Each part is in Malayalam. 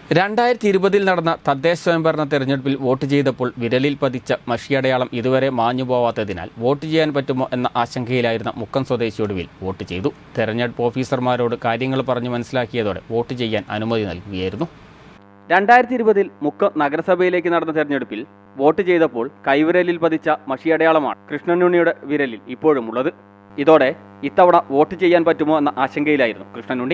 2020 നടന്ന തദ്ദേശ സ്വയംഭരണ തെരഞ്ഞെടുപ്പിൽ വോട്ട് ചെയ്തപ്പോൾ വിരലിൽ പതിച്ച മഷിയടയാളം ഇതുവരെ മാഞ്ഞുപോവാത്തതിനാൽ വോട്ട് ചെയ്യാൻ പറ്റുമോ എന്ന ആശങ്കയിലായിരുന്ന മുക്കം സ്വദേശിയൊടുവിൽ വോട്ട് ചെയ്തു. തെരഞ്ഞെടുപ്പ് ഓഫീസർമാരോട് കാര്യങ്ങൾ പറഞ്ഞു മനസ്സിലാക്കിയതോടെ വോട്ട് ചെയ്യാൻ അനുമതി നൽകുകയായിരുന്നു. 2020 മുക്കം നഗരസഭയിലേക്ക് നടന്ന തെരഞ്ഞെടുപ്പിൽ വോട്ട് ചെയ്തപ്പോൾ കൈവിരലിൽ പതിച്ച മഷിയടയാളമാണ് കൃഷ്ണനുണ്ണിയുടെ വിരലിൽ ഇപ്പോഴും ഉള്ളത്. ഇതോടെ ഇത്തവണ വോട്ട് ചെയ്യാൻ പറ്റുമോ എന്ന ആശങ്കയിലായിരുന്നു കൃഷ്ണനുണ്ണി.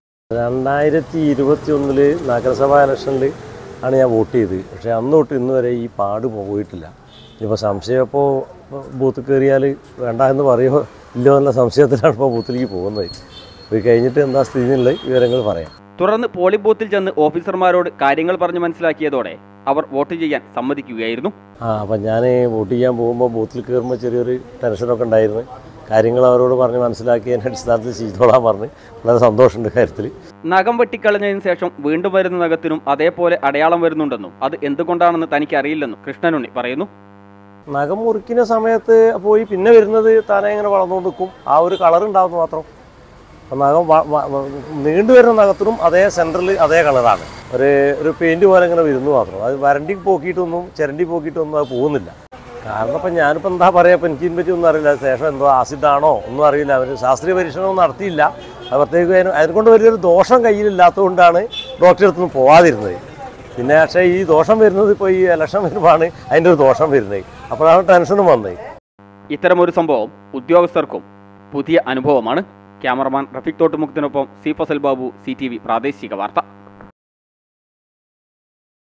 2021 നഗരസഭാ ഇലക്ഷനിൽ ആണ് ഞാൻ വോട്ട് ചെയ്തത്. പക്ഷേ അന്ന് തൊട്ട് ഇന്ന് വരെ ഈ പാട് പോയിട്ടില്ല. ഇപ്പോൾ സംശയം ഇപ്പോൾ ബൂത്ത് കയറിയാൽ വേണ്ട എന്ന് പറയുമോ ഇല്ലോ എന്ന സംശയത്തിലാണ് ഇപ്പോൾ ബൂത്തിലേക്ക് പോകുന്നത്. പോയി കഴിഞ്ഞിട്ട് എന്താ സ്ഥിതി എന്നുള്ള വിവരങ്ങൾ പറയാം. തുടർന്ന് പോളിംഗ് ബൂത്തിൽ ചെന്ന് ഓഫീസർമാരോട് കാര്യങ്ങൾ പറഞ്ഞ് മനസ്സിലാക്കിയതോടെ അവർ വോട്ട് ചെയ്യാൻ സമ്മതിക്കുകയായിരുന്നു. അപ്പം ഞാൻ വോട്ട് ചെയ്യാൻ പോകുമ്പോൾ ബൂത്തിൽ കയറുമ്പോൾ ചെറിയൊരു ടെൻഷനൊക്കെ ഉണ്ടായിരുന്നു. കാര്യങ്ങൾ അവരോട് പറഞ്ഞ് മനസ്സിലാക്കിയതിൻ്റെ അടിസ്ഥാനത്തിൽ ചെയ്തോളാൻ പറഞ്ഞ് വളരെ സന്തോഷമുണ്ട് കാര്യത്തിൽ. നഖം വെട്ടിക്കളഞ്ഞതിന് ശേഷം വീണ്ടും വരുന്ന നഖത്തിനും അതേപോലെ അടയാളം വരുന്നുണ്ടെന്നും അത് എന്തുകൊണ്ടാണെന്ന് തനിക്ക് അറിയില്ലെന്നും കൃഷ്ണനുണ്ണി പറയുന്നു. നഖം മുറിക്കുന്ന സമയത്ത് പോയി പിന്നെ വരുന്നത് താനെ ഇങ്ങനെ വളർന്നുകൊണ്ട് നിൽക്കും. ആ ഒരു കളർ ഉണ്ടാവുന്നു മാത്രം. നഖം നീണ്ടുവരുന്ന നഖത്തിനും അതേ സെൻറ്ററിൽ അതേ കളറാണ്. ഒരു പെയിൻറ്റ് പോലെ ഇങ്ങനെ വരുന്നു മാത്രം. അത് വരണ്ടി പോക്കിയിട്ടൊന്നും ചിരണ്ടി പോക്കിയിട്ടൊന്നും അത് പോകുന്നില്ല. കാരണം ഇപ്പം ഞാനിപ്പോൾ എന്താ പറയുക, ഇപ്പം എനിക്കിതിനെ പറ്റി ഒന്നും അറിയില്ല. ശേഷം എന്തോ ആസിഡാണോ ഒന്നും അറിയില്ല. അവർ ശാസ്ത്രീയ പരീക്ഷണമൊന്നും നടത്തിയില്ല. അത് പ്രത്യേകം അതിനെക്കൊണ്ട് വലിയൊരു ദോഷം കയ്യിലില്ലാത്തതുകൊണ്ടാണ് ഡോക്ടറെ അടുത്തൊന്നും പോകാതിരുന്നത്. പിന്നെ പക്ഷേ ഈ ദോഷം വരുന്നത് ഇപ്പോൾ ഈ ഇലക്ഷൻ വരുമ്പോഴാണ് അതിൻ്റെ ഒരു ദോഷം വരുന്നത്. അപ്പോഴാണ് ടെൻഷനും വന്നത്. ഇത്തരമൊരു സംഭവം ഉദ്യോഗസ്ഥർക്കും പുതിയ അനുഭവമാണ്. ക്യാമറമാൻ റഫീഖ് തോട്ടുമുഖത്തിനൊപ്പം സി ഫസൽ ബാബു, CTV പ്രാദേശിക വാർത്ത.